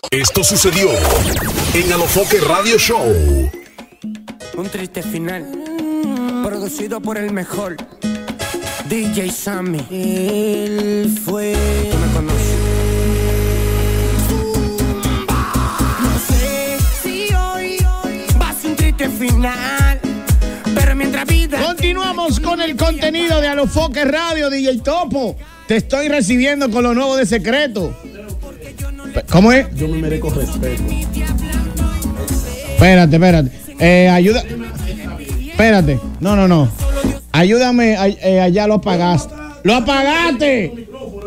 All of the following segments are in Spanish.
Esto sucedió en Alofoque Radio Show. Un triste final, producido por el mejor DJ Sammy. Él fue. Tú me conoces. No sé si hoy va a ser un triste final, pero mientras vida. Continuamos con el contenido de Alofoque Radio, DJ Topo. Te estoy recibiendo con lo nuevo de Secreto. ¿Cómo es? Yo me merezco respeto. Espérate. Ayuda. Espérate. No. Ayúdame. Allá lo apagaste. ¡Lo apagaste!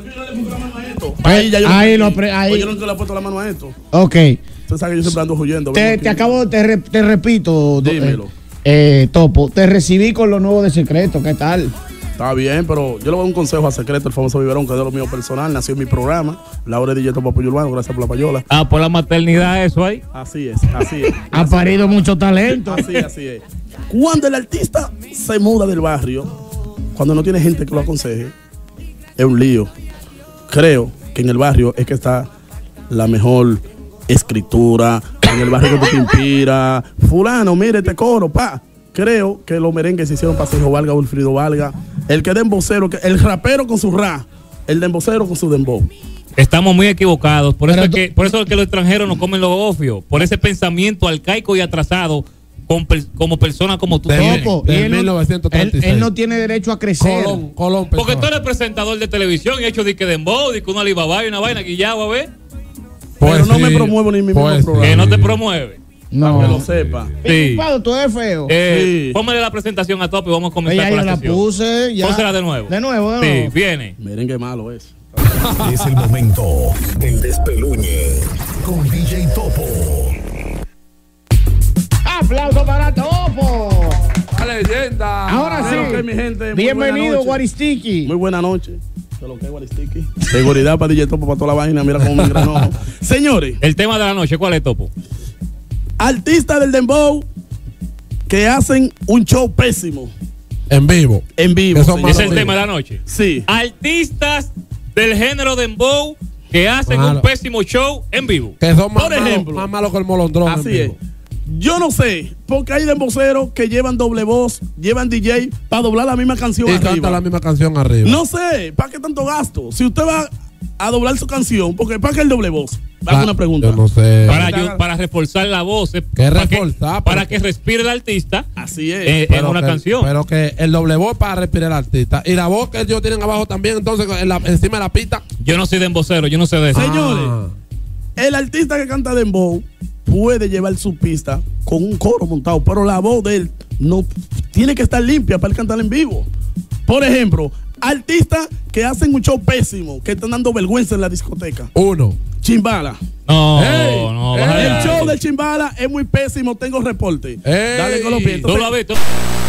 Ahí. Ahí. Yo nunca le he puesto la mano a esto. Ok. Usted sabe que yo siempre ando huyendo. Te repito. Dímelo. Topo, te recibí con lo nuevo de Secreto. ¿Qué tal? Está bien, pero yo le voy a dar un consejo a Secreto, el famoso biberón, que es de lo mío personal. Nació en mi programa. La hora de DJ Topo Apoyo Urbano, gracias por la payola. Por la maternidad, eso ahí. Así es. Ha parido mucho talento. Así es. Cuando el artista se muda del barrio, cuando no tiene gente que lo aconseje, es un lío. Creo que en el barrio es que está la mejor escritura, en el barrio que te inspira. Fulano, mire este coro, pa. Creo que los merengues se hicieron para Sergio Valga, Wilfrido Valga. El que dembocero, el rapero con su rap, el dembocero con su dembow. Estamos muy equivocados. Por eso es que los extranjeros no comen los ofios. Por ese pensamiento arcaico y atrasado como persona como tú tienes. Él no tiene derecho a crecer. Colón, porque tú eres presentador de televisión y hecho disque dembow, disque una Alibaba y una vaina que ya va a ver. Pero no me promuevo ni mi mismo programa. Que no te promueve. No. Para que lo sepa. Sí. Tú eres feo. Sí. Póngale la presentación a Top y vamos a comenzar con la sesión. Puse, ya. Pónsela de nuevo. De nuevo. Sí, viene. Miren qué malo es. Es el momento del despeluñe con DJ Topo. ¡Aplauso para Topo! ¡La leyenda! Ahora sí. Okay, mi gente, bienvenido, Guaristiki. Muy buena noche. De lo que es Guaristiki. Seguridad para DJ Topo, para toda la vaina. Mira cómo me engranó. Señores. El tema de la noche, ¿cuál es, Topo? Artistas del dembow que hacen un show pésimo. En vivo. Es el tema de la noche. Sí. Artistas del género dembow que hacen un pésimo show en vivo. Que son Por ejemplo, más malos que el molondrón. Así es. Yo no sé, porque hay demboceros que llevan doble voz, llevan DJ para doblar la misma canción y arriba. canta la misma canción arriba. No sé, ¿para qué tanto gasto? Si usted va a doblar su canción, porque ¿para qué el doble voz? Hago una pregunta. Yo no sé. Para reforzar la voz. ¿Qué reforzar? Para que respire el artista. Así es. En una canción. Pero que el doble voz para respirar el artista. Y la voz que ellos tienen abajo también, entonces encima de la pista. Yo no soy dembocero, yo no sé de eso. Señores, el artista que canta dembow puede llevar su pista con un coro montado, pero la voz de él no tiene que estar limpia para él cantar en vivo. Por ejemplo, artistas que hacen un show pésimo, que están dando vergüenza en la discoteca. Uno. Chimbala. No. El show de Chimbala es muy pésimo, tengo reporte. Dale con los pies. Tú lo has visto.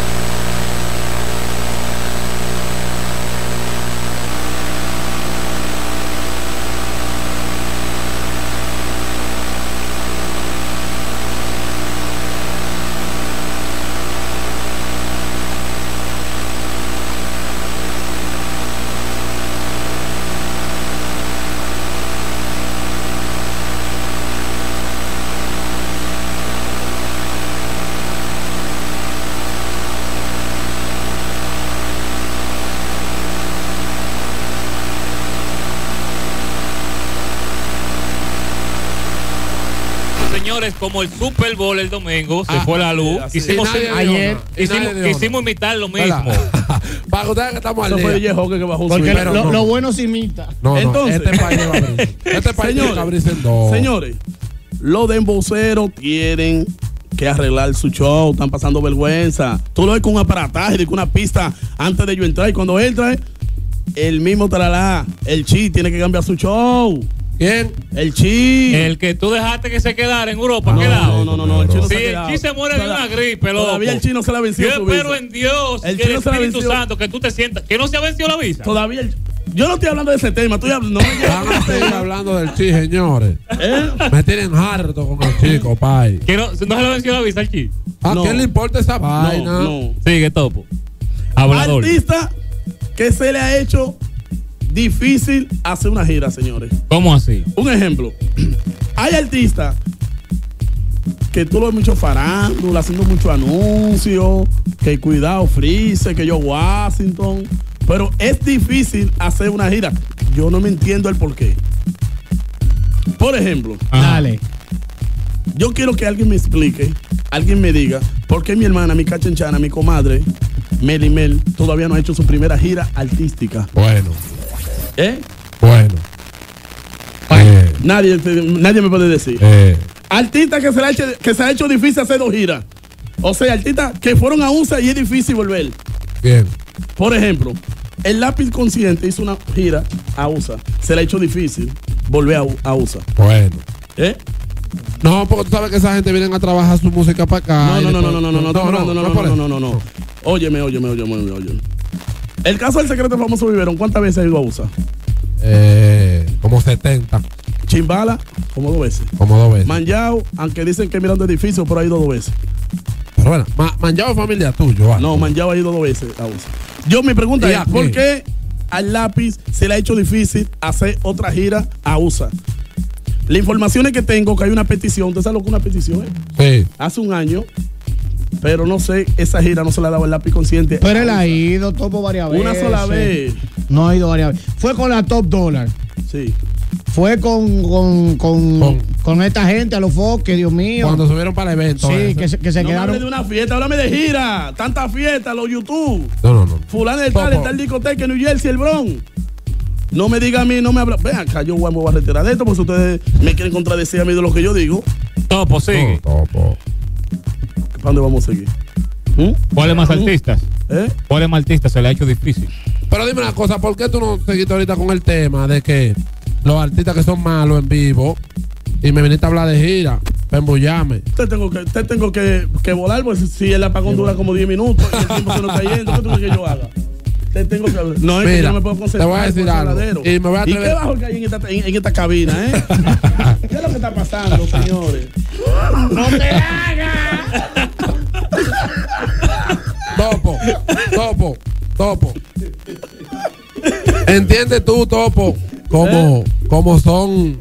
Señores, como el Super Bowl el domingo se fue la luz, hicimos imitar lo mismo. Para ustedes que estamos al Eso fue día. DJ que bajó Porque su lo bueno se imita. No, entonces, este país va a abrir. Este país va a abrirse en dos. Señores, los demboceros tienen que arreglar su show, están pasando vergüenza. Tú lo ves con un aparataje, con una pista antes de yo entrar, y cuando entra, el mismo tralá, el Chi tiene que cambiar su show. ¿Quién? El Chi. El que tú dejaste que se quedara en Europa, No, quedado. no, el Chi no se ha Si el quedado. Chi se muere de una gripe, loco. Todavía el Chi no se le ha vencido Yo su espero visa. en Dios, El que Chi el no se le ha Espíritu vencido. Santo, que tú te sientas, que no se ha vencido la visa. Todavía yo no estoy hablando de ese tema, estoy hablando. No me lleves Van a ese seguir tema. hablando del Chi, señores. ¿Eh? Me tienen harto con los chicos, pai. Que no se le venció la visa al Chi. ¿A No. quién le importa esa vaina? No. Sigue, Topo. Hablador. Artista que se le ha hecho difícil hacer una gira, señores. ¿Cómo así? Un ejemplo. Hay artistas que tú lo ves mucho farándula, haciendo mucho anuncio, que cuidado Freeze, que yo Washington, pero es difícil hacer una gira. Yo no me entiendo el porqué. Por ejemplo, Dale. yo quiero que alguien me explique, alguien me diga por qué mi hermana, mi cachanchana, mi comadre, Melimel, todavía no ha hecho su primera gira artística. Bueno, ¿Eh? bueno. Nadie me puede decir. Artistas que se ha hecho difícil hacer 2 giras. O sea, artistas que fueron a USA y es difícil volver. Bien. Por ejemplo, el Lápiz Consciente hizo una gira a USA. Se le ha hecho difícil volver a USA. Bueno. ¿Eh? No, porque tú sabes que esa gente viene a trabajar su música para acá. No. Óyeme. El caso del secreto famoso Viverón, ¿cuántas veces ha ido a USA? Como 70. Chimbala, como 2 veces. Como 2 veces. Manjao, aunque dicen que mirando edificios, pero ha ido 2 veces. Pero bueno, Manjao es familia tuyo. ¿Vale? No, Manjao ha ido 2 veces a USA. Yo mi pregunta es, ¿por qué al Lápiz se le ha hecho difícil hacer otra gira a USA? La información es que tengo que hay una petición. ¿Usted sabe lo que es una petición? Sí. Hace un año, pero no sé, esa gira no se la ha dado el Lápiz Consciente. Pero él ha ido, Topo, varias veces. Una sola vez. No ha ido varias veces. Fue con la Top Dollar. Sí. Fue con esta gente, a los foques, Dios mío. Cuando subieron para el evento. Sí, que se No me quedaron. hable de una fiesta, háblame de gira. Tanta fiesta, los YouTube. No. Fulano de tal, está el discoteca en New Jersey, el Bronx. No me diga a mí, no me habla. Ven acá, yo voy a retirar de esto porque si ustedes me quieren contradecir a mí de lo que yo digo. Topo, sigue. Topo. ¿Para dónde vamos a seguir? ¿Cuáles más artistas? ¿Cuáles más artistas se le ha hecho difícil? Pero dime una cosa, ¿por qué tú no seguiste ahorita con el tema de que los artistas que son malos en vivo y me viniste a hablar de gira, para embullame? Te tengo que volar, pues si el apagón dura como 10 minutos y el tiempo se nos está yendo, ¿qué tú quieres que yo haga? Te tengo que hablar. No, es que yo no me puedo concentrar. Te voy a decir algo. Y me voy a atrever. ¿Y qué bajo que hay en esta cabina, ¿Qué es lo que está pasando, señores? ¡No te hagas! Topo. ¿Entiendes tú, Topo? Como son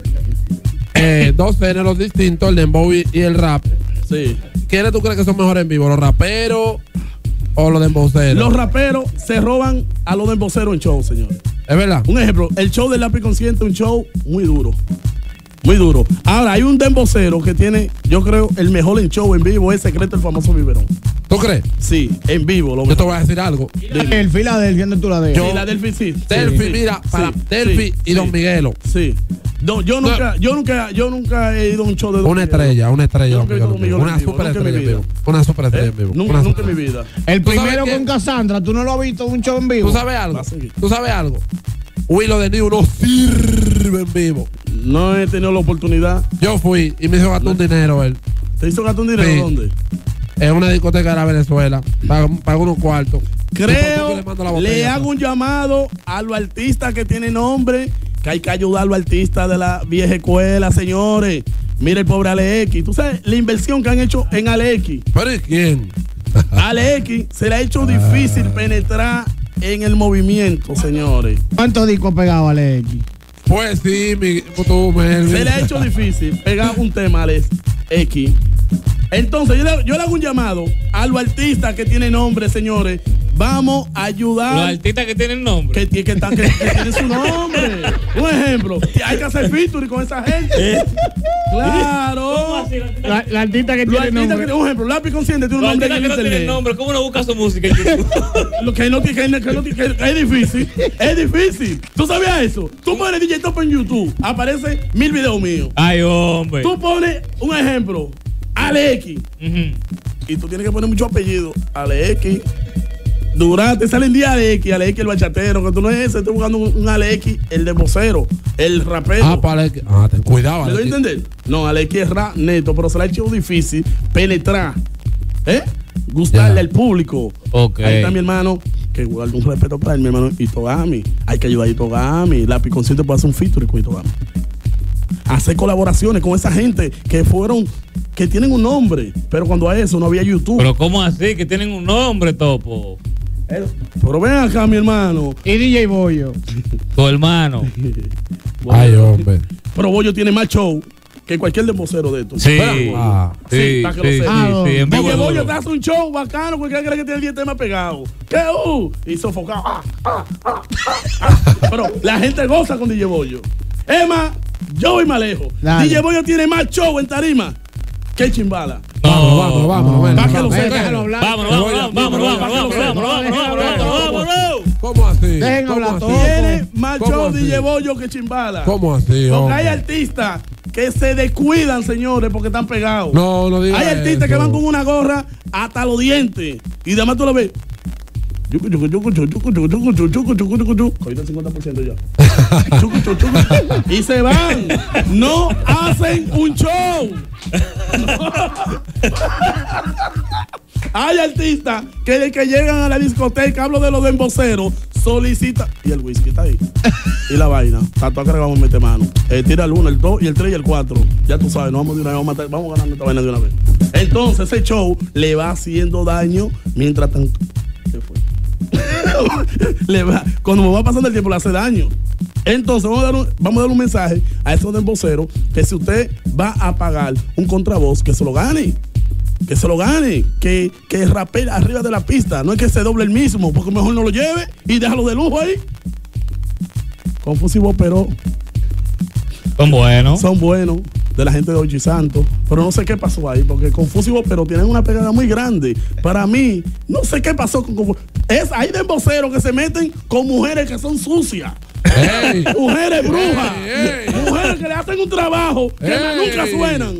2 géneros distintos, el dembow y el rap. Sí. ¿Quiénes tú crees que son mejores en vivo? ¿Los raperos o los demboceros? Los raperos se roban a los demboceros en show, señores. ¿Es verdad? Un ejemplo, el show del Lápiz Consciente, un show muy duro. Muy duro. Ahora, hay un dembocero que tiene, yo creo, el mejor en show en vivo, es Secreto, el famoso Biberón. ¿Tú crees? Sí, en vivo. Yo te voy a decir algo. El Filadelfia, ¿dónde tú la dejas? Filadelfia, sí. Delphi, mira, para Delphi y Don Miguelo. Sí. No, yo nunca he ido a un show de Don Una Miguelo. estrella, Yo nunca he ido a Don Miguelo una en vivo, super nunca en mi estrella en vida. vivo. Una super estrella en vivo. Nunca en mi vida. El ¿Tú sabes primero qué? con Cassandra, ¿tú no lo has visto un show en vivo? ¿Tú sabes algo? Va a seguir. ¿Tú sabes algo? Willow de New no sirve en vivo. No he tenido la oportunidad. Yo fui y me hizo gastar un dinero él. ¿Te hizo gastar un dinero Sí. dónde? En una discoteca de la Venezuela. Pagó unos cuartos. Creo, le mando la le botella, hago un llamado a los artistas que tienen nombre, que hay que ayudar a los artistas de la vieja escuela, señores. Mira el pobre Alex. Tú sabes la inversión que han hecho en Alex. ¿Pero y quién? Alex se le ha hecho difícil penetrar en el movimiento, señores. ¿Cuántos discos pegaba Alex? Pues sí, tú, Melvin. Se le ha hecho difícil pegar un tema a Alex X. Entonces, yo le hago un llamado a los artistas que tienen nombre, señores. Vamos a ayudar. Los artistas que tienen nombre. Que tienen su nombre. Un ejemplo, hay que hacer featuring con esa gente. Claro. ¿Cómo así? La artista que Los tiene artistas nombre. un ejemplo, Lápiz Consciente tiene un Los nombre artistas en que no tienen internet. nombre, ¿cómo no busca su música en YouTube? Lo que no tiene, que es difícil. Es difícil. ¿Tú sabías eso? Tú pones DJ Top en YouTube, aparece 1000 videos míos. Ay, hombre. Tú pones un ejemplo, Alex. Y tú tienes que poner mucho apellido. Alex. Durante salen día Alex el bachatero, que tú no es ese, estoy buscando un Alex, el de vocero, el rapero. Para Alex. Ten cuidado, ¿Me doy a Alex. entender? No, Alex es rap neto, pero se le ha hecho difícil penetrar. Gustarle Ya. al público. Ok. Ahí está mi hermano, que guarda un respeto para él, mi hermano Itogami. Hay que ayudar a Itogami. Lápiz Consciente puede hacer un featuring con Itogami. Hacer colaboraciones con esa gente que tienen un nombre, pero cuando a eso no había YouTube. Pero ¿cómo así? Que tienen un nombre, Topo. Pero ven acá, mi hermano. Y DJ Bollo. Tu hermano. Ay, hombre. Pero Bollo tiene más show que cualquier dembocero de estos. Sí. ¿Verdad? Sí, para que lo sí, sepan. sí, en vivo DJ es Bollo duro. te hace un show bacano, cualquiera cree que tiene el diente más pegado. ¿Qué? Y sofocado. Pero la gente goza con DJ Bollo. Es más, yo voy más lejos. Dale. DJ Bollo tiene más show en tarima que Chimbala. Vámonos. Para que lo Déjalo sepan. hablar. Vámonos. ¿Cómo así? Dejen ¿Cómo hablar así? todo. Tiene más ¿Cómo show así? DJ Bollo que Chimbala. ¿Cómo así, Porque hay hombre? artistas que se descuidan, señores, porque están pegados. No digas Hay artistas que eso. van con una gorra hasta los dientes. Y además tú lo ves. Ahorita el 50% ya. Y se van. No hacen un show. Hay artistas que de que llegan a la discoteca, hablo de los demboceros, solicita. Y el whisky está ahí. Y la vaina. Tanto que vamos a meter mano. Tira el 1, el 2, y el 3 y el 4. Ya tú sabes, no vamos de una vez, vamos ganando esta vaina de una vez. Entonces ese show le va haciendo daño mientras tanto. ¿Qué fue? Cuando va pasando el tiempo le hace daño. Entonces vamos a dar un mensaje a esos demboceros que si usted va a pagar un contravoz, que se lo gane. Que se lo gane, que rapee arriba de la pista, no es que se doble el mismo, porque mejor no lo lleve y déjalo de lujo ahí. Confusivo, pero Son buenos. de la gente de Ochi Santo, pero no sé qué pasó ahí, porque Confusivo, pero tienen una pegada muy grande. Para mí, no sé qué pasó con Confusivo. Hay demboceros que se meten con mujeres que son sucias. Ey. Mujeres brujas, Ey. mujeres que le hacen un trabajo que Ey. nunca suenan.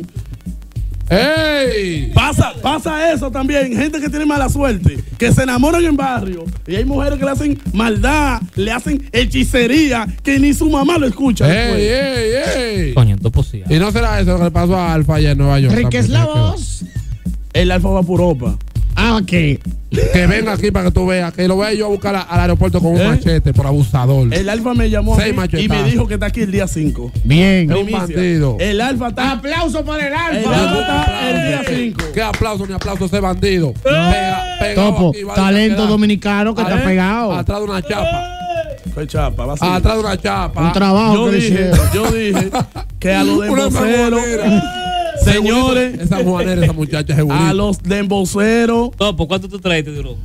¡Ey! Pasa eso también, gente que tiene mala suerte, que se enamoran en barrio y hay mujeres que le hacen maldad, le hacen hechicería, que ni su mamá lo escucha. ¡Ey, después. ey! Coño, esto es posible. Y no será eso lo que le pasó a Alfa allá en Nueva York. Enrique es también, la voz. El Alfa va por Europa. Ok. Que venga aquí para que tú veas, que lo vaya yo a buscar al aeropuerto con un ¿Eh? machete por abusador. El Alfa me llamó Seis a mí y machetazos. me dijo que está aquí el día 5. Bien. Es un bandido. El Alfa está. Aplauso para el El Alfa. Alfa está el día 5. ¿Qué aplauso ni aplauso ese bandido? Pegado Topo, aquí, va a talento quedar. dominicano que está pegado. Atrás de una chapa. Fue chapa, va a ser. Atrás de una chapa. Un trabajo Yo que le dije, hicieron. que a los Una demboceros, mamonera. señores, Esa mujer, esa muchacha es a los demboceros. Topo, ¿cuánto tú traes, Duro?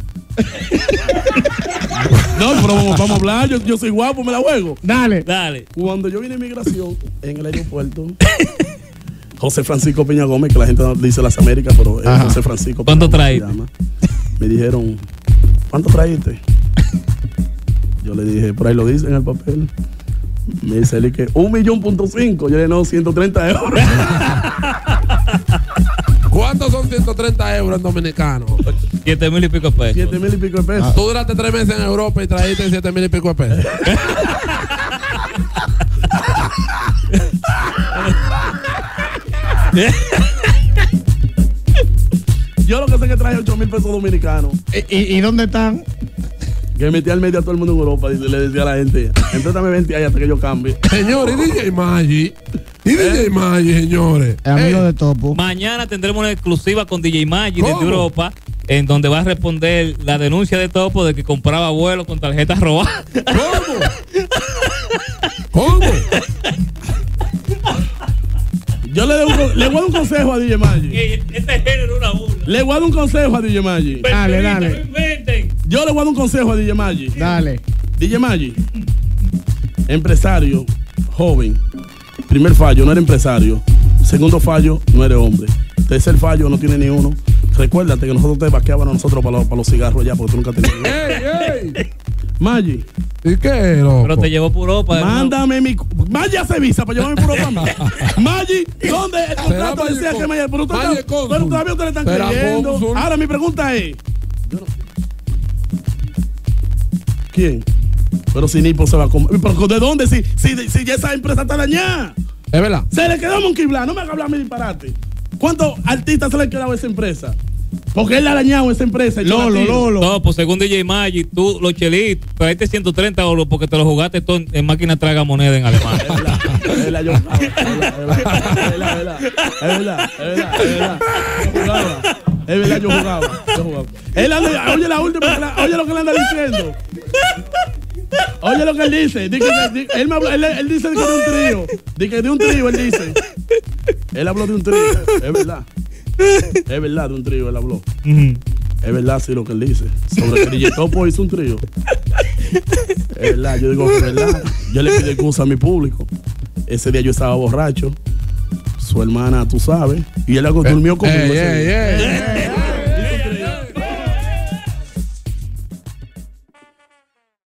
No, pero vamos a hablar. Yo soy guapo, me la juego. Dale. Dale. Cuando yo vine a inmigración en el aeropuerto, José Francisco Peña Gómez, que la gente dice Las Américas, pero es Ajá. José Francisco. ¿Cuánto Peña Gómez traíste? se llama. Me dijeron, ¿cuánto traíste? Yo le dije, por ahí lo dice en el papel. Me dice él que 1.5 millón. Yo le dije, no, 130 euros. ¿Cuántos son 130 euros en dominicano? 7,000 y pico pesos. 7,000 y pico de pesos. Tú duraste 3 meses en Europa y trajiste 7,000 y pico de pesos. Yo lo que sé es que traje 8,000 pesos dominicanos. ¿Y dónde están? Que metí al medio a todo el mundo en Europa y le decía a la gente, entonces 20 ahí hasta que yo cambie. Señores, y DJ Maggi. Y DJ Maggi, señores. Amigo de Topo. Mañana tendremos una exclusiva con DJ Maggi desde ¿Cómo? Europa, en donde va a responder la denuncia de Topo de que compraba vuelos con tarjetas robadas. ¿Cómo? Yo le voy a dar un consejo a DJ Maggi. Este género es una burla. Le voy a dar un consejo a DJ Maggi. Dale, dale. Yo le voy a dar un consejo a DJ Maggi. Dale. DJ Maggi, empresario, joven. Primer fallo, no eres empresario. Segundo fallo, no eres hombre. Tercer fallo, no tiene ni uno. Recuérdate que nosotros te vaqueaban a nosotros para los cigarros allá porque tú nunca tenías. ¡Ey, ey! Maggi, ¿Y qué, loco? Pero te llevó por Europa. mándame mi. Maggi hace visa para llevarme por Europa. Maggi, ¿dónde el contrato Maggi decía que con- Maggi? Pero, Maggi es cónsul. pero todavía ustedes le están Será creyendo. cónsul. Ahora mi pregunta es: ¿quién? Pero si Nipo se va a comer. ¿Pero de dónde? Si ya esa empresa está dañada. Es verdad. Se le quedó a Monkey Blanc. No me haga hablar mi disparate. ¿Cuántos artistas se le ha quedado a esa empresa? Porque él le ha dañado esa empresa. Lolo. Topo, según DJ Maggi, tú, los chelitos, traiste 130 euros porque te lo jugaste todo en máquina traga moneda en Alemania. Es verdad, yo jugaba. Es verdad, yo jugaba. Él anda, oye la última, oye lo que le anda diciendo. Oye lo que él dice. Él dice que de un trío. Dice que de un trío, él dice. Él habló de un trío, es verdad. Es verdad, de un trío él habló. Es verdad, sí, lo que él dice. Sobre que DJ Topo hizo un trío. Es verdad, yo digo que es verdad. Yo le pido excusa a mi público. Ese día yo estaba borracho. Su hermana, tú sabes. Y él durmió conmigo.